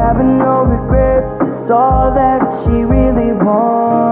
having no regrets is all that she really wants.